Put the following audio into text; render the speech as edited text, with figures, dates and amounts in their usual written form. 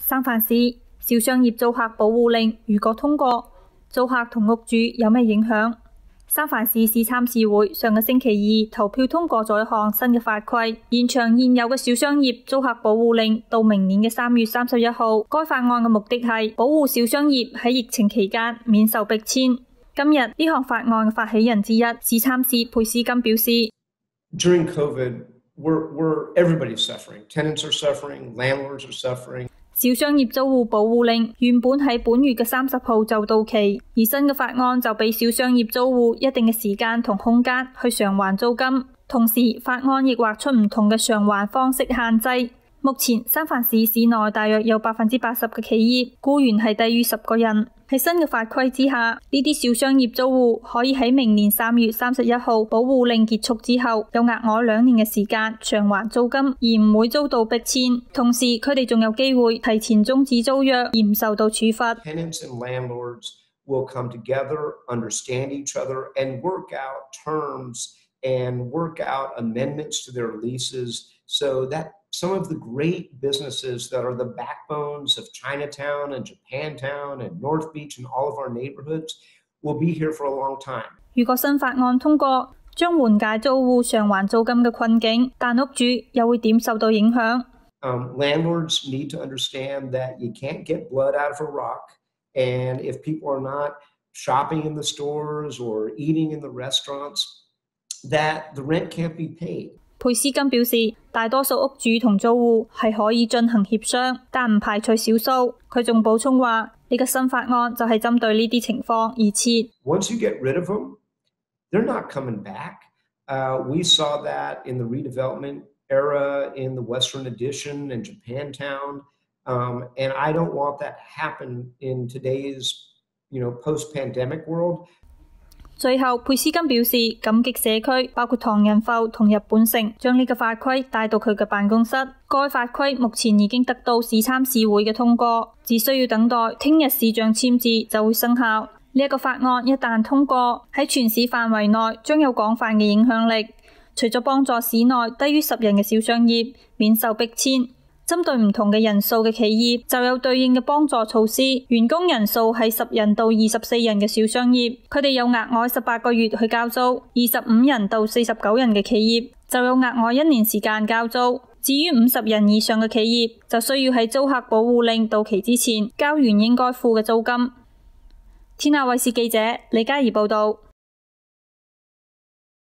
三藩市小商業租客保護令如果通過，租客同屋主有咩影響？三藩市市參事會上個星期二投票通過咗一項新嘅法規，延長現有嘅小商業租客保護令到明年嘅3月31號。該法案嘅目的係保護小商業喺疫情期間免受逼遷。今日呢項法案嘅發起人之一市參事佩斯金表示 ：During COVID, everybody's suffering. Tenants are suffering, landlords are suffering. 小商業租戶保護令原本喺本月嘅30號就到期，而新嘅法案就俾小商業租戶一定嘅時間同空間去償還租金，同時法案亦劃出唔同嘅償還方式限制。目前三藩市市內大約有80%嘅企業僱員係低於10個人。喺新嘅法規之下，呢啲小商業租戶可以喺明年3月31號保護令結束之後，有額外2年嘅時間償還租金，而唔會遭到逼遷。同時，佢哋仲有機會提前終止租約，而唔受到處罰。 Tenants and landlords will come together, understand each other, and work out terms and work out amendments to their leases so that some of the great businesses that are the backbones of Chinatown and Japantown and North Beach and all of our neighborhoods will be here for a long time. 如果新法案通過，將緩解租戶償還租金嘅困境，但屋主又會點受到影響 ？Landlords need to understand that you can't get blood out of a rock, and if people are not shopping in the stores or eating in the restaurants, that the rent can't be paid. 佩斯金表示，大多數屋主同租戶係可以進行協商，但唔排除少數。佢仲補充話，呢個新法案就係針對呢啲情況而設。 Once you get rid of them, they're not coming back. We saw that in the redevelopment era in the Western Addition and Japantown, and I don't want that happen in today's, post-pandemic world. 最後，佩斯金表示感激社區，包括唐人埠同日本城，將呢個法規帶到佢嘅辦公室。該法規目前已經得到市參事會嘅通過，只需要等待聽日市長簽字就會生效。呢一個法案一旦通過，喺全市範圍內將有廣泛嘅影響力。除咗幫助市內低於10人嘅小商業免受逼遷，針對唔同嘅人數嘅企業就有對應嘅幫助措施。員工人數係10人到24人嘅小商業，佢哋有額外18個月去交租；25人到49人嘅企業就有額外1年時間交租。至於50人以上嘅企業，就需要喺租客保護令到期之前交完應該付嘅租金。天下衛視記者李嘉怡報道。